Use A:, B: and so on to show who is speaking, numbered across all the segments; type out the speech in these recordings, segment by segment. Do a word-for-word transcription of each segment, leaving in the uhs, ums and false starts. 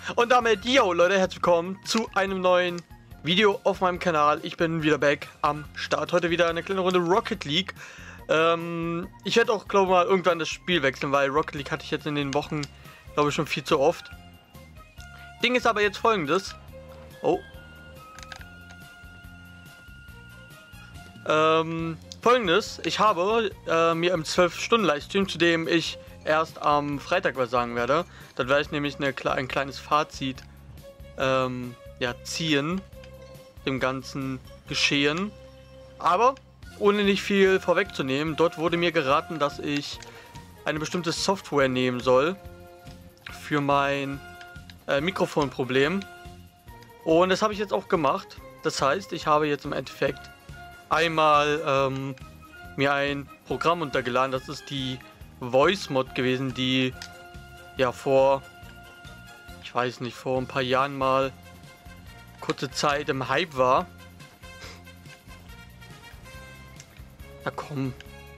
A: Und damit, yo Leute, herzlich willkommen zu einem neuen Video auf meinem Kanal. Ich bin wieder back am Start. Heute wieder eine kleine Runde Rocket League. Ähm, ich werde auch, glaube ich, mal irgendwann das Spiel wechseln, weil Rocket League hatte ich jetzt in den Wochen, glaube ich, schon viel zu oft. Ding ist aber jetzt folgendes. Oh. Ähm, folgendes. Ich habe äh, mir im zwölf Stunden Livestream, zu dem ich erst am Freitag was sagen werde. Dann werde ich nämlich eine, ein kleines Fazit ähm, ja, ziehen, dem ganzen Geschehen. Aber ohne nicht viel vorwegzunehmen, dort wurde mir geraten, dass ich eine bestimmte Software nehmen soll für mein äh, Mikrofonproblem. Und das habe ich jetzt auch gemacht. Das heißt, ich habe jetzt im Endeffekt einmal ähm, mir ein Programm runtergeladen. Das ist die Voice Mod gewesen, die ja vor, ich weiß nicht, vor ein paar Jahren mal kurze Zeit im Hype war. Na komm.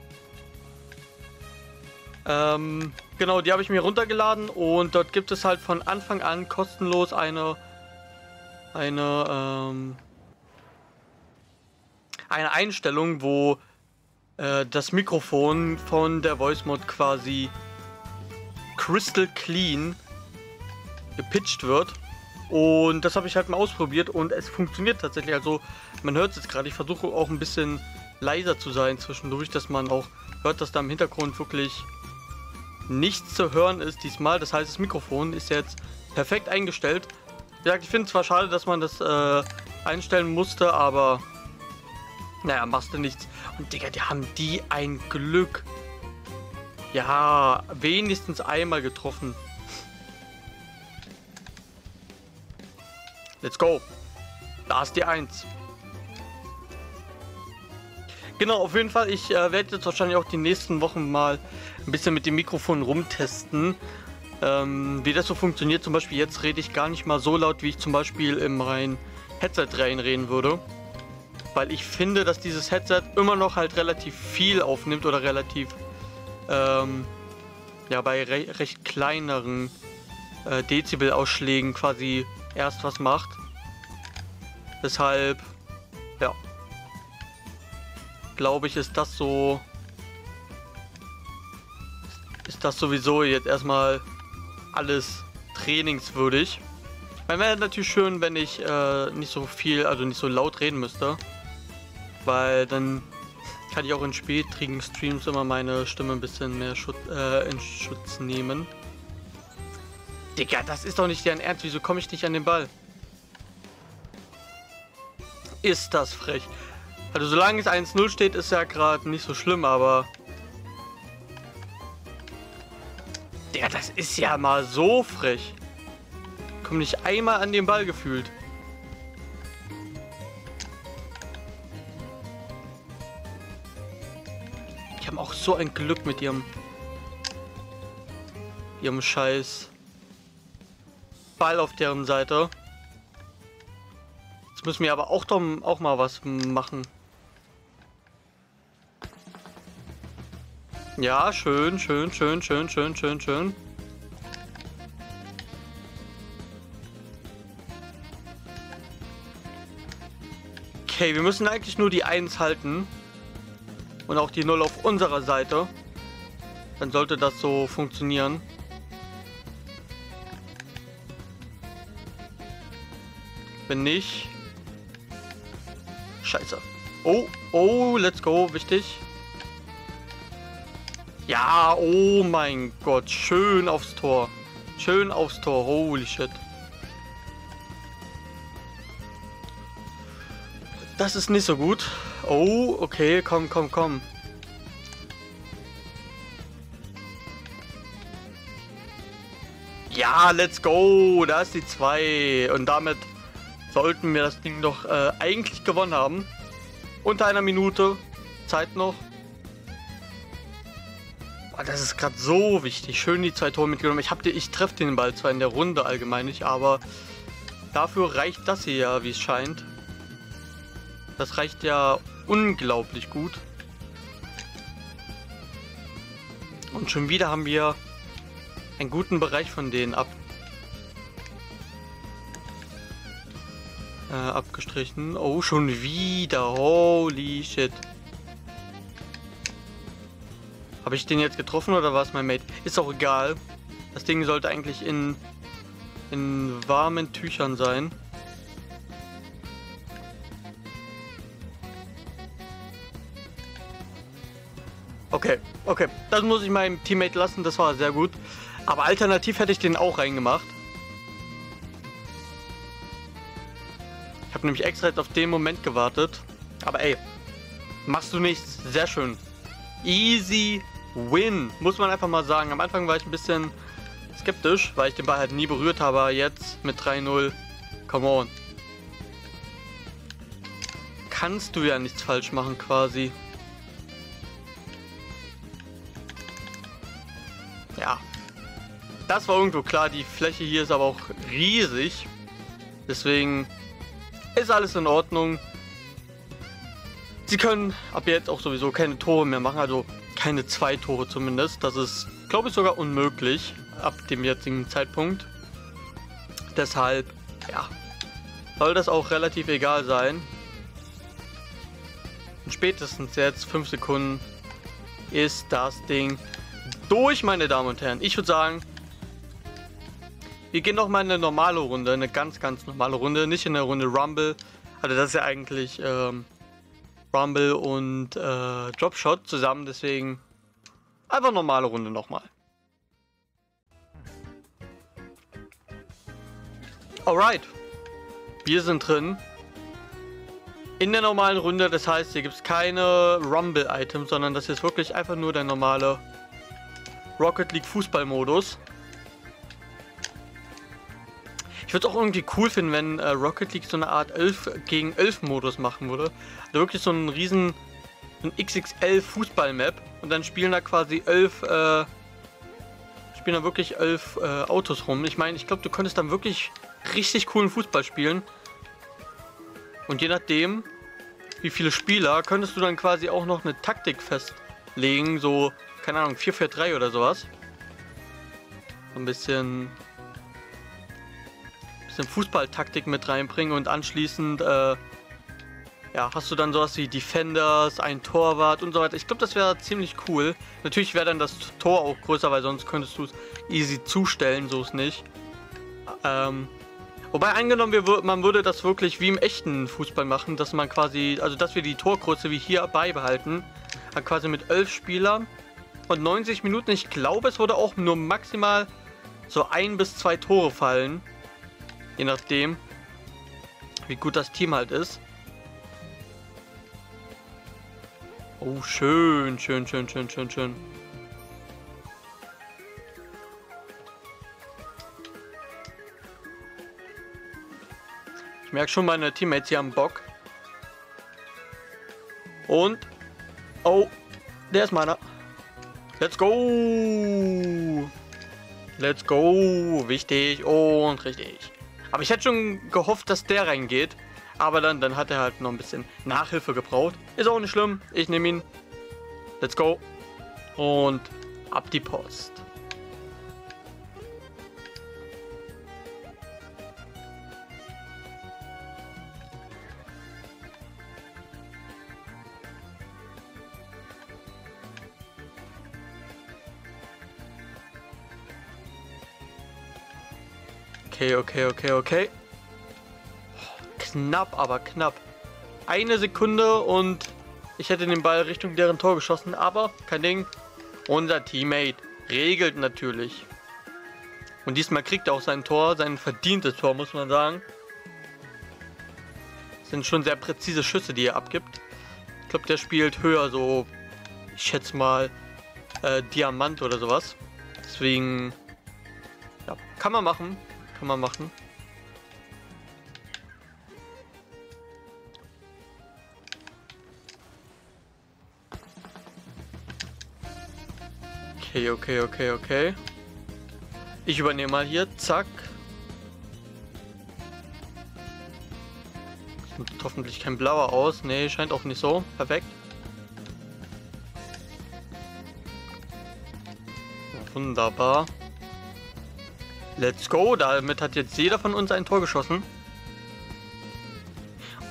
A: Ähm, genau, die habe ich mir runtergeladen und dort gibt es halt von Anfang an kostenlos eine eine ähm, eine Einstellung, wo äh, das Mikrofon von der Voice Mod quasi crystal clean gepitcht wird. Und das habe ich halt mal ausprobiert und es funktioniert tatsächlich. Also man hört es jetzt gerade, ich versuche auch ein bisschen leiser zu sein zwischendurch, dass man auch hört, dass da im Hintergrund wirklich nichts zu hören ist diesmal. Das heißt, das Mikrofon ist jetzt perfekt eingestellt. Wie gesagt, ich finde es zwar schade, dass man das äh, einstellen musste, aber naja, machst du nichts. Und Digga, die haben die ein Glück. Ja, wenigstens einmal getroffen. Let's go. Da ist die eins. Genau, auf jeden Fall. Ich äh, werde jetzt wahrscheinlich auch die nächsten Wochen mal ein bisschen mit dem Mikrofon rumtesten. Ähm, wie das so funktioniert. Zum Beispiel jetzt rede ich gar nicht mal so laut, wie ich zum Beispiel in mein Headset reinreden würde. Weil ich finde, dass dieses Headset immer noch halt relativ viel aufnimmt oder relativ ähm, ja, bei re recht kleineren äh, Dezibel-Ausschlägen quasi erst was macht. Deshalb, ja, glaube ich, ist das so, ist das sowieso jetzt erstmal alles trainingswürdig. Man wäre natürlich schön, wenn ich äh, nicht so viel, also nicht so laut reden müsste. Weil dann kann ich auch in spätrigen Streams immer meine Stimme ein bisschen mehr Schutz, äh, in Schutz nehmen. Digga, das ist doch nicht deren Ernst. Wieso komme ich nicht an den Ball? Ist das frech. Also solange es eins null steht, ist ja gerade nicht so schlimm, aber... Digga, das ist ja mal so frech. Ich komme nicht einmal an den Ball gefühlt. Die haben auch so ein Glück mit ihrem ihrem scheiß Ball auf deren Seite. Jetzt müssen wir aber auch doch auch mal was machen. Ja, schön, schön, schön, schön, schön, schön, schön. Okay, wir müssen eigentlich nur die eins halten. Und auch die null auf unserer Seite. Dann sollte das so funktionieren. Wenn nicht... Scheiße. Oh, oh, let's go. Wichtig. Ja, oh mein Gott. Schön aufs Tor. Schön aufs Tor. Holy shit. Das ist nicht so gut. Oh, okay, komm, komm, komm. Ja, let's go. Da ist die zwei. Und damit sollten wir das Ding doch äh, eigentlich gewonnen haben. Unter einer Minute. Zeit noch. Oh, das ist gerade so wichtig. Schön die zwei Tore mitgenommen. Ich, hab die, ich treffe den Ball zwar in der Runde allgemein nicht, aber dafür reicht das hier ja, wie es scheint. Das reicht ja unglaublich gut. Und schon wieder haben wir einen guten Bereich von denen ab. äh, abgestrichen. Oh, schon wieder. Holy shit. Habe ich den jetzt getroffen oder war es mein Mate? Ist auch egal. Das Ding sollte eigentlich in, in warmen Tüchern sein. Okay, okay. Das muss ich meinem Teammate lassen. Das war sehr gut. Aber alternativ hätte ich den auch reingemacht. Ich habe nämlich extra jetzt auf den Moment gewartet. Aber ey, machst du nichts. Sehr schön. Easy win. Muss man einfach mal sagen. Am Anfang war ich ein bisschen skeptisch, weil ich den Ball halt nie berührt habe. Aber jetzt mit drei null. Come on. Kannst du ja nichts falsch machen quasi. Ja. Das war irgendwo klar. Die Fläche hier ist aber auch riesig. Deswegen ist alles in Ordnung. Sie können ab jetzt auch sowieso keine Tore mehr machen. Also keine zwei Tore zumindest. Das ist, glaube ich, sogar unmöglich ab dem jetzigen Zeitpunkt. Deshalb, ja, soll das auch relativ egal sein. Und spätestens jetzt, fünf Sekunden, ist das Ding durch, meine Damen und Herren. Ich würde sagen, wir gehen noch mal in eine normale Runde, eine ganz, ganz normale Runde, nicht in der Runde Rumble. Also das ist ja eigentlich ähm, Rumble und äh, Dropshot zusammen, deswegen einfach normale Runde nochmal. Alright, wir sind drin. In der normalen Runde, das heißt, hier gibt es keine Rumble-Items, sondern das ist wirklich einfach nur der normale Rocket League Fußball-Modus. Ich würde es auch irgendwie cool finden, wenn äh, Rocket League so eine Art elf gegen elf Modus machen würde. Also wirklich so einen riesen so ein X X L Fußball-Map und dann spielen da quasi elf, äh, spielen da wirklich elf äh, Autos rum. Ich meine, ich glaube, du könntest dann wirklich richtig coolen Fußball spielen. Und je nachdem, wie viele Spieler, könntest du dann quasi auch noch eine Taktik festlegen, so, keine Ahnung, vier vier drei oder sowas. So ein bisschen, bisschen Fußballtaktik mit reinbringen und anschließend, äh, ja, hast du dann sowas wie Defenders, ein Torwart und so weiter. Ich glaube, das wäre ziemlich cool. Natürlich wäre dann das Tor auch größer, weil sonst könntest du es easy zustellen, so ist nicht. Ähm, wobei angenommen, wir, man würde das wirklich wie im echten Fußball machen, dass man quasi, also dass wir die Torgröße wie hier beibehalten, dann quasi mit elf Spielern und neunzig Minuten. Ich glaube, es würde auch nur maximal so ein bis zwei Tore fallen, je nachdem, wie gut das Team halt ist. Oh, schön, schön, schön, schön, schön, schön. Ich merke schon, meine Teammates hier haben Bock. Und, oh, der ist meiner. Let's go. Let's go. Wichtig und richtig. Aber ich hätte schon gehofft, dass der reingeht. Aber dann, dann hat er halt noch ein bisschen Nachhilfe gebraucht. Ist auch nicht schlimm. Ich nehme ihn. Let's go. Und ab die Post. Okay, okay, okay, okay. Knapp, aber knapp. Eine Sekunde und ich hätte den Ball Richtung deren Tor geschossen, aber kein Ding. Unser Teammate regelt natürlich. Und diesmal kriegt er auch sein Tor, sein verdientes Tor, muss man sagen. Das sind schon sehr präzise Schüsse, die er abgibt. Ich glaube, der spielt höher, so, ich schätze mal, äh, Diamant oder sowas. Deswegen, ja, kann man machen. Kann man machen. Okay, okay, okay, okay. Ich übernehme mal hier. Zack. Sieht hoffentlich kein blauer aus. Nee, scheint auch nicht so. Perfekt. Wunderbar. Let's go. Damit hat jetzt jeder von uns ein Tor geschossen.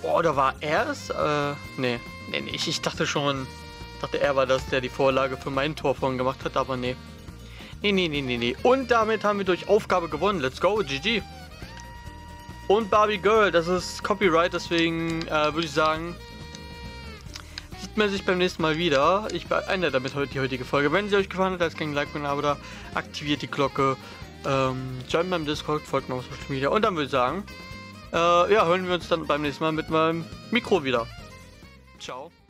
A: Oh, da war er es? Äh, nee. Nee, nee, ich, ich dachte schon, dachte er war das, der die Vorlage für mein Tor vorhin gemacht hat, aber nee. Nee, nee, nee, nee, nee. Und damit haben wir durch Aufgabe gewonnen. Let's go, G G. Und Barbie Girl, das ist Copyright, deswegen äh, würde ich sagen, sieht man sich beim nächsten Mal wieder. Ich beende damit heute die heutige Folge. Wenn sie euch gefallen hat, lasst gerne ein Like und ein Abo da, aktiviert die Glocke, ähm, joint beim Discord, folgt mir auf Social Media und dann würde ich sagen, äh, ja, hören wir uns dann beim nächsten Mal mit meinem Mikro wieder. Ciao.